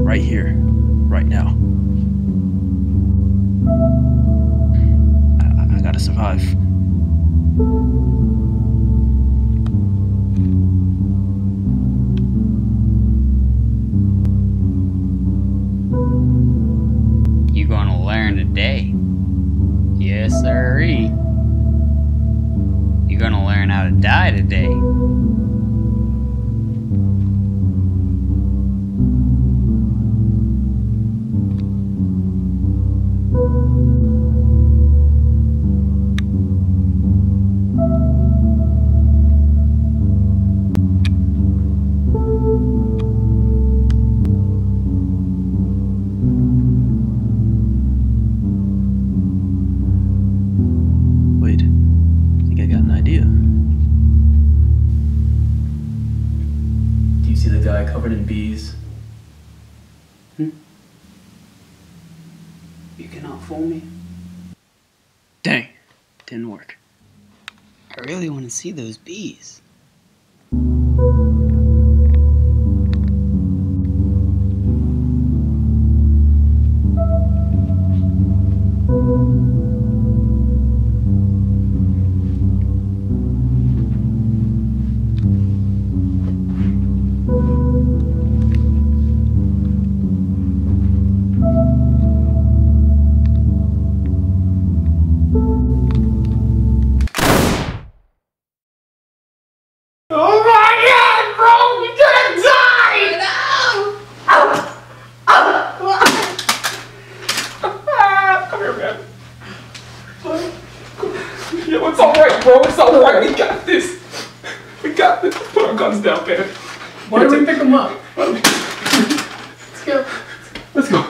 right here, right now. I gotta survive. You gonna learn today? Yes, sirree. You gonna learn how to die today? Wait, I think I got an idea. Do you see the guy covered in bees? You cannot fool me. Dang, didn't work. I really want to see those bees. Oh my god, bro! You're gonna die! No! Come here, man. Yo, it's alright, bro. It's alright. We got this. We got this. Put our guns down, man. Why don't we pick him up? Let's go. Let's go.